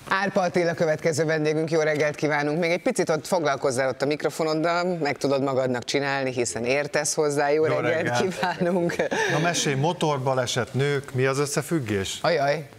Árpa Attila következő vendégünk, jó reggelt kívánunk. Még egy picit ott foglalkozzál ott a mikrofonoddal, meg tudod magadnak csinálni, hiszen értesz hozzá, jó reggelt kívánunk. Na mesélj, motorbaleset, nők, mi az összefüggés? Ajaj.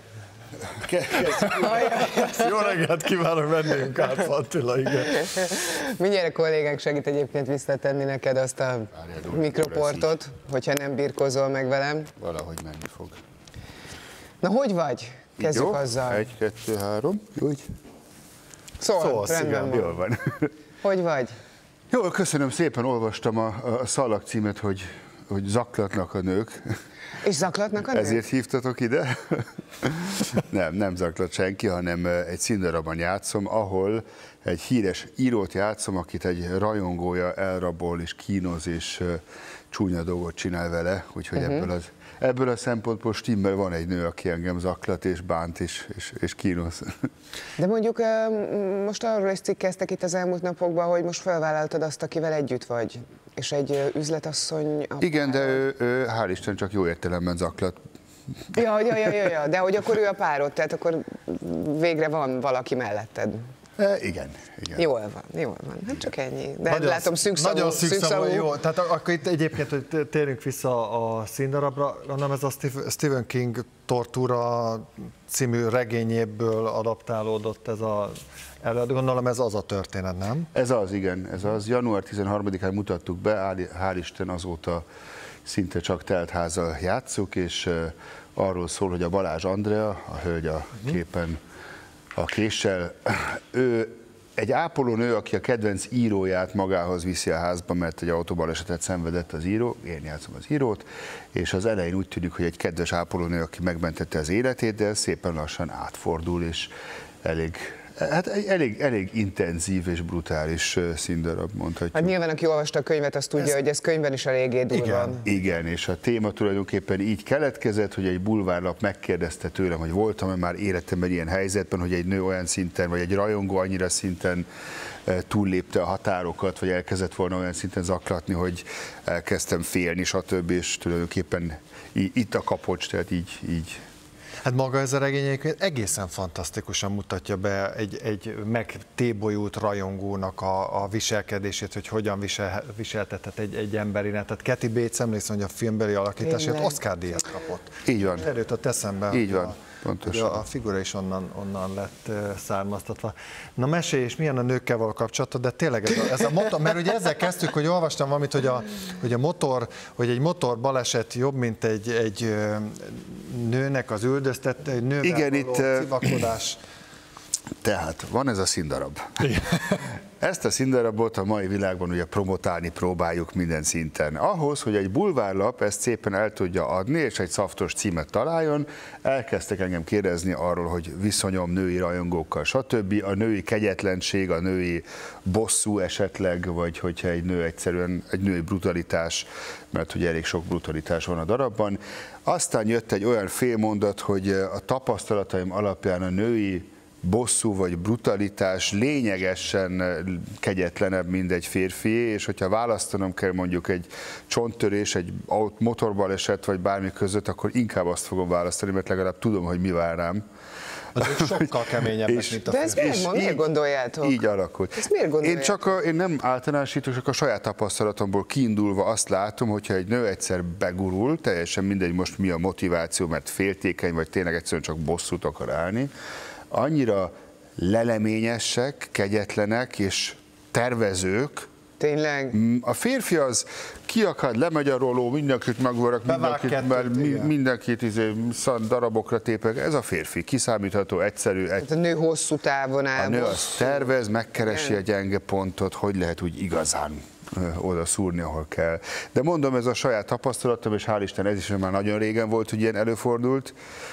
Jó reggelt kívánok, vendégünk Árpa Attila, igen. Mindjárt a kollégák segít egyébként visszatenni neked azt a mikroportot, hogyha nem birkozol meg velem. Valahogy menni fog. Na, hogy vagy? Kezdjük azzal. 1, 2, 3, úgy. Szól, rendben van. Jól van. Hogy vagy? Jól, köszönöm szépen, olvastam a szallag címet, hogy zaklatnak a nők. És zaklatnak a nők? Ezért hívtatok ide? Nem zaklat senki, hanem egy színdarabban játszom, ahol egy híres írót játszom, akit egy rajongója elrabol és kínoz és csúnya dolgot csinál vele, úgyhogy ebből a szempontból stimmel van egy nő, aki engem zaklat és bánt és kínoz. De mondjuk most arról is cikkeztek itt az elmúlt napokban, hogy most felvállaltad azt, akivel együtt vagy, és egy üzletasszony... Igen, de ő hál' Isten csak jó értelemben zaklat. Ja, de hogy akkor ő a párod, tehát akkor végre van valaki melletted. Igen. Jól van. Hát csak ennyi. De nagyon, látom nagyon szűkszavú. Jó, tehát akkor itt egyébként, hogy térjünk vissza a színdarabra, hanem ez a Stephen King Tortúra című regényéből adaptálódott ez a előadó. Gondolom ez az a történet, nem? Ez az, igen. Ez az. Január 13-án mutattuk be, hál' Isten azóta szinte csak teltházzal játsszuk, és arról szól, hogy a Balázs Andrea, a hölgy a képen, a késsel, ő egy ápolónő, aki a kedvenc íróját magához viszi a házba, mert egy autóbalesetet szenvedett az író, én játszom az írót, és az elején úgy tűnik, hogy egy kedves ápolónő, aki megmentette az életét, de szépen lassan átfordul, és elég intenzív és brutális színdarab, mondhatjuk. Hát nyilván, aki olvasta a könyvet, az tudja, hogy ez könyvben is eléggé durva. Igen, és a téma tulajdonképpen így keletkezett, hogy egy bulvárlap megkérdezte tőlem, hogy voltam-e már életemben ilyen helyzetben, hogy egy nő olyan szinten, vagy egy rajongó annyira szinten túllépte a határokat, vagy elkezdett volna olyan szinten zaklatni, hogy elkezdtem félni, stb. És tulajdonképpen itt a kapocs, tehát így. Hát maga ez a regény egészen fantasztikusan mutatja be egy megtébolyult rajongónak a viselkedését, hogy hogyan viseltethet egy emberinek. Tehát Kathy Bates, emlékszem, hogy a filmbeli alakításért Oscar-díjat kapott. Így van. Előtt eszembe. Így van. Pontosan. A figura is onnan lett származtatva. Na mesélj, és milyen a nőkkel való kapcsolatod, de tényleg ez a motor, mert ugye ezzel kezdtük, hogy olvastam valamit, hogy egy motor baleset jobb, mint egy nőnek az üldöztette, egy nővel való civakodás. Tehát van ez a színdarab. Ezt a színdarabot a mai világban ugye promotálni próbáljuk minden szinten. Ahhoz, hogy egy bulvárlap ezt szépen el tudja adni, és egy szaftos címet találjon, elkezdtek engem kérdezni arról, hogy viszonyom női rajongókkal, stb. A női kegyetlenség, a női bosszú esetleg, vagy hogyha egy nő egyszerűen, egy női brutalitás, mert ugye elég sok brutalitás van a darabban. Aztán jött egy olyan félmondat, hogy a tapasztalataim alapján a női bosszú vagy brutalitás lényegesen kegyetlenebb, mint egy férfié, és hogyha választanom kell mondjuk egy csonttörés, egy motorbaleset vagy bármi között, akkor inkább azt fogom választani, mert legalább tudom, hogy mi vár rám. Az sokkal keményebbek, mint a férfi. De ezt miért gondoljátok? Így alakult. Ezt miért gondoljátok? Én nem általánosítok, csak a saját tapasztalatomból kiindulva azt látom, hogyha egy nő egyszer begurul, teljesen mindegy most mi a motiváció, mert féltékeny, vagy tényleg egyszerűen csak bosszút akar állni, annyira leleményesek, kegyetlenek és tervezők. Tényleg? A férfi az kiakad, lemegy a roló, mindenkit megvarak, mindenkit darabokra tépek. Ez a férfi, kiszámítható, egyszerű. A nő hosszú távon áll. A nő az tervez, megkeresi a gyenge pontot, hogy lehet úgy igazán oda szúrni, ahol kell. De mondom, ez a saját tapasztalatom, és hál' Isten ez is már nagyon régen volt, hogy ilyen előfordult.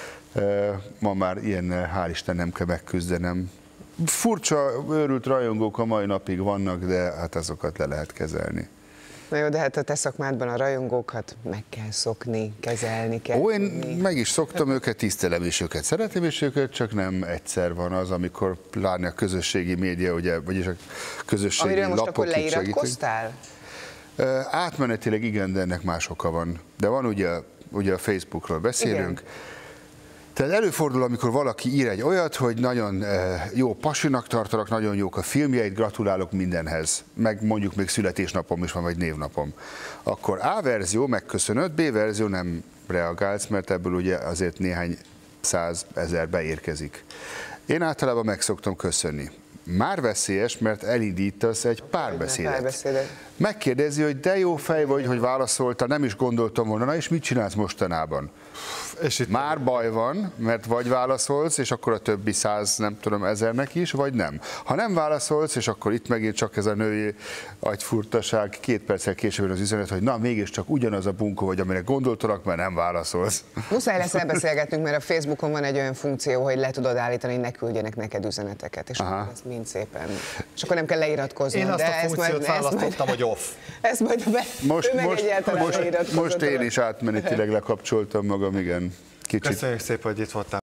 Ma már ilyen, hál' Isten, nem kell megküzdenem. Furcsa, őrült rajongók a mai napig vannak, de hát azokat le lehet kezelni. Na jó, de hát a te szakmádban a rajongókat meg kell szokni, kezelni kell. Én meg is szoktam őket, tisztelem és őket, szeretem és őket, csak nem egyszer van az, amikor pláne a közösségi média, ugye, vagyis a közösségi amiről most lapok akkor leiratkoztál? Átmenetileg igen, de ennek más oka van. De van ugye a Facebookról beszélünk. Igen. Tehát előfordul, amikor valaki ír egy olyat, hogy nagyon jó pasinak tartalak, nagyon jók a filmjeit, gratulálok mindenhez, meg mondjuk még születésnapom is van, vagy névnapom. Akkor A verzió megköszönött, B verzió nem reagálsz, mert ebből ugye azért néhány 100 000 beérkezik. Én általában meg szoktam köszönni. Már veszélyes, mert elindítasz egy párbeszédet. Megkérdezi, hogy de jó fej vagy, hogy válaszoltál, nem is gondoltam volna, na és mit csinálsz mostanában? És itt már baj van, mert vagy válaszolsz, és akkor a többi 100, nem tudom, 1000-nek is, vagy nem. Ha nem válaszolsz, és akkor itt megint csak ez a női agyfurtaság, 2 perccel később az üzenet, hogy na mégiscsak ugyanaz a bunkó vagy, amire gondoltalak, mert nem válaszolsz. Muszáj lesz elbeszélgetnünk, mert a Facebookon van egy olyan funkció, hogy le tudod állítani, hogy ne küldjenek neked üzeneteket, és akkor ezt mind szépen. És akkor nem kell leiratkozni. Én azt a funkciót választottam, hogy off. Ez majd most én is átmenetileg lekapcsoltam magam, igen. Kicsit. Köszönjük szépen, hogy itt voltál.